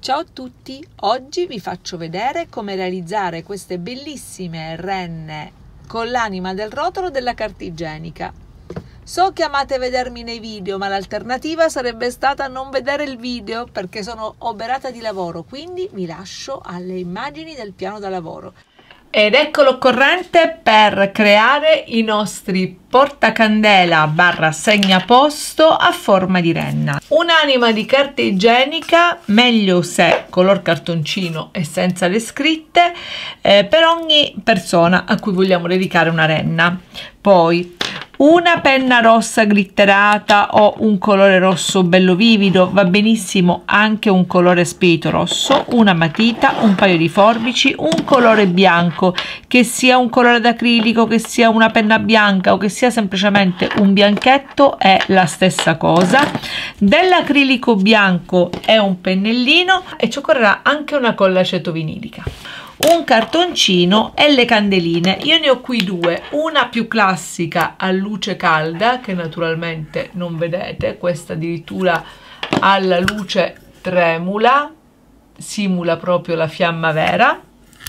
Ciao a tutti, oggi vi faccio vedere come realizzare queste bellissime renne con l'anima del rotolo della carta igienica. So che amate vedermi nei video, ma l'alternativa sarebbe stata non vedere il video perché sono oberata di lavoro, quindi vi lascio alle immagini del piano da lavoro. Ed ecco l'occorrente per creare i nostri portacandela / segnaposto a forma di renna. Un'anima di carta igienica, meglio se color cartoncino e senza le scritte, per ogni persona a cui vogliamo dedicare una renna. Poi una penna rossa glitterata o un colore rosso bello vivido, va benissimo anche un colore spirito rosso, una matita, un paio di forbici, un colore bianco, che sia un colore d'acrilico, che sia una penna bianca o che sia semplicemente un bianchetto è la stessa cosa. Dell'acrilico bianco è un pennellino e ci occorrerà anche una colla aceto-vinilica, un cartoncino e le candeline. Io ne ho qui due, una più classica a luce calda che naturalmente non vedete, questa addirittura alla luce tremula, simula proprio la fiamma vera,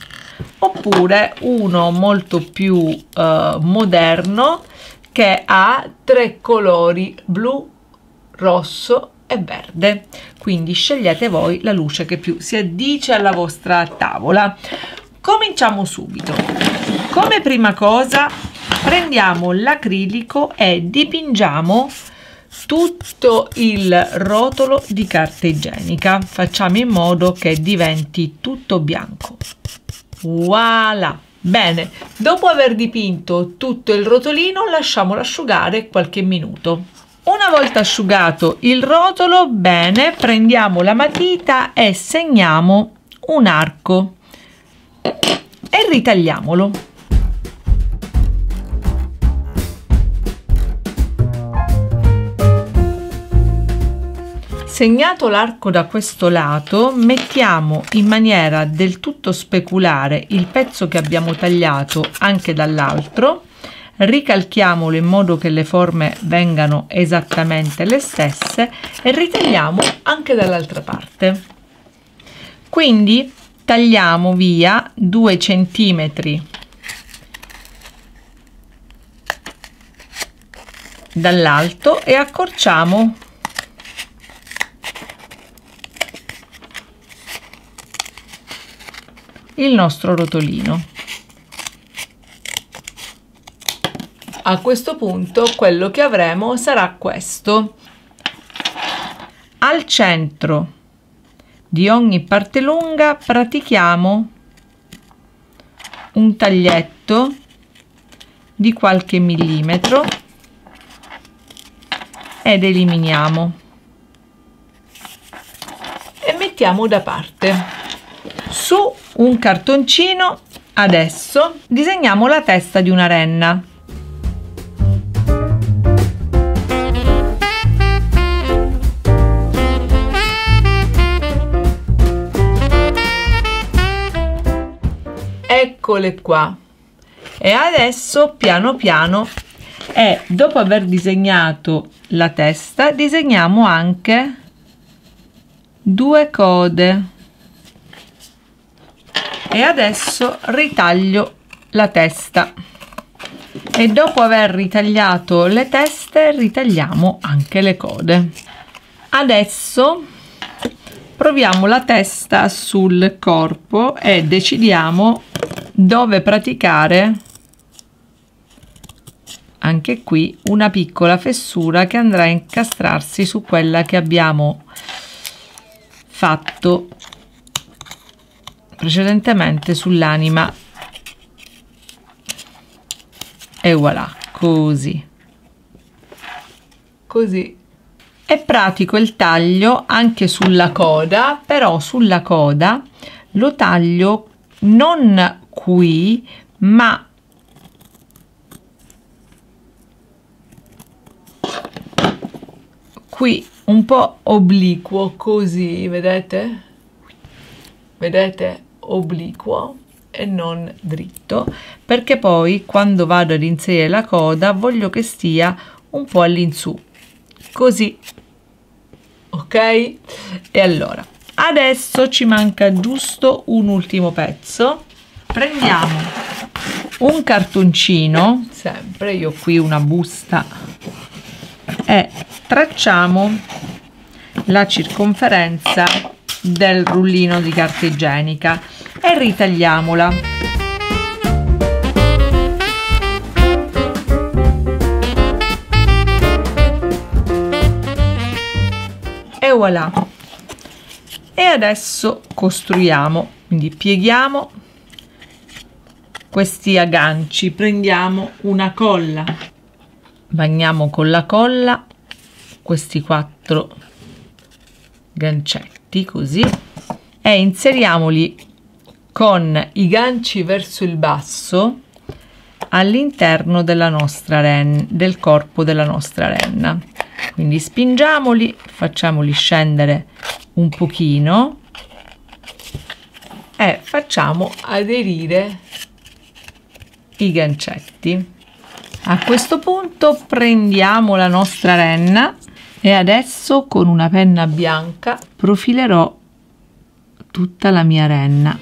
oppure uno molto più moderno che ha 3 colori: blu, rosso e verde. Quindi scegliete voi la luce che più si addice alla vostra tavola. Cominciamo subito. Come prima cosa prendiamo l'acrilico e dipingiamo tutto il rotolo di carta igienica. Facciamo in modo che diventi tutto bianco. Voilà! Bene, dopo aver dipinto tutto il rotolino lasciamolo asciugare qualche minuto. Una volta asciugato il rotolo, bene, prendiamo la matita e segniamo un arco e ritagliamolo. Segnato l'arco da questo lato, mettiamo in maniera del tutto speculare il pezzo che abbiamo tagliato anche dall'altro, ricalchiamolo in modo che le forme vengano esattamente le stesse e ritagliamo anche dall'altra parte. Quindi tagliamo via 2 centimetri dall'alto e accorciamo il nostro rotolino. A questo punto quello che avremo sarà questo. Al centro di ogni parte lunga pratichiamo un taglietto di qualche millimetro ed eliminiamo e mettiamo da parte. Su un cartoncino adesso disegniamo la testa di una renna. Eccole qua. E adesso piano piano, e dopo aver disegnato la testa, disegniamo anche 2 code. E adesso ritaglio la testa. E dopo aver ritagliato le teste, ritagliamo anche le code. Adesso proviamo la testa sul corpo e decidiamo dove praticare anche qui una piccola fessura che andrà a incastrarsi su quella che abbiamo fatto precedentemente sull'anima. E voilà, così. È pratico il taglio anche sulla coda, però sulla coda lo taglio non qui, ma qui un po' obliquo, così, vedete? Vedete? Obliquo e non dritto, perché poi quando vado ad inserire la coda voglio che stia un po' all'insù, così, ok? E allora Adesso ci manca giusto un ultimo pezzo. Prendiamo un cartoncino, sempre io ho qui una busta, e tracciamo la circonferenza del rullino di carta igienica e ritagliamola. E voilà. E adesso costruiamo, quindi pieghiamo questi agganci, prendiamo una colla, bagniamo con la colla questi 4 gancetti così e inseriamoli con i ganci verso il basso all'interno della nostra renna, del corpo della nostra renna. Quindi spingiamoli, facciamoli scendere un pochino e facciamo aderire i gancetti. A questo punto prendiamo la nostra renna e adesso con una penna bianca profilerò tutta la mia renna.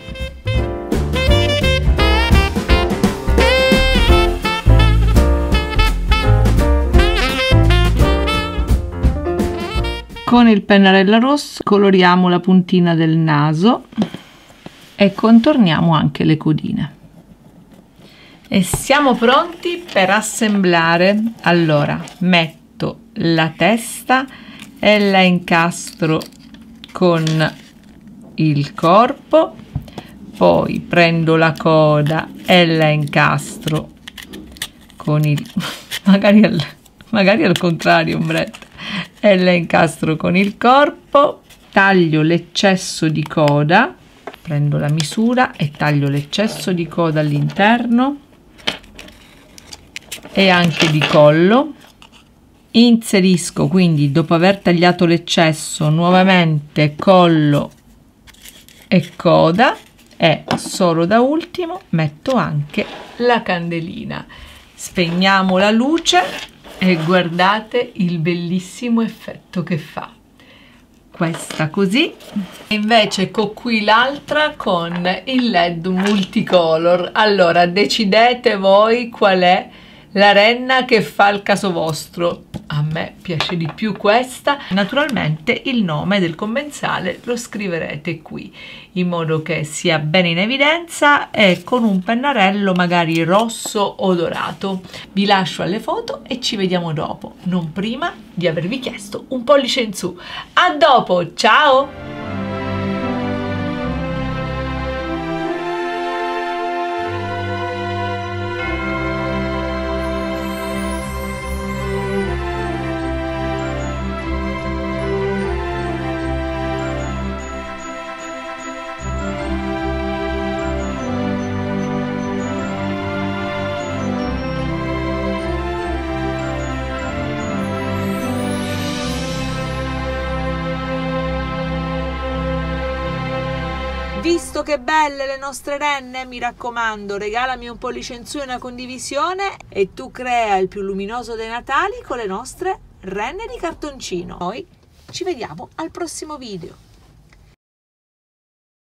Con il pennarello rosso coloriamo la puntina del naso e contorniamo anche le codine. E siamo pronti per assemblare. Allora, metto la testa e la incastro con il corpo, poi prendo la coda e la incastro con il magari al contrario, Brett, e la incastro con il corpo, taglio l'eccesso di coda, prendo la misura e taglio l'eccesso di coda all'interno e anche di collo. Inserisco quindi, dopo aver tagliato l'eccesso, nuovamente collo e coda e solo da ultimo metto anche la candelina. Spegniamo la luce e guardate il bellissimo effetto che fa. Questa così, e invece con qui l'altra con il LED multicolor. Allora decidete voi qual è la renna che fa il caso vostro. A me piace di più questa. Naturalmente il nome del commensale lo scriverete qui in modo che sia bene in evidenza e con un pennarello magari rosso o dorato. Vi lascio alle foto e ci vediamo dopo, non prima di avervi chiesto un pollice in su. A dopo, ciao! Visto che belle le nostre renne, mi raccomando, regalami un pollice in su e una condivisione e tu crea il più luminoso dei Natali con le nostre renne di cartoncino. Noi ci vediamo al prossimo video.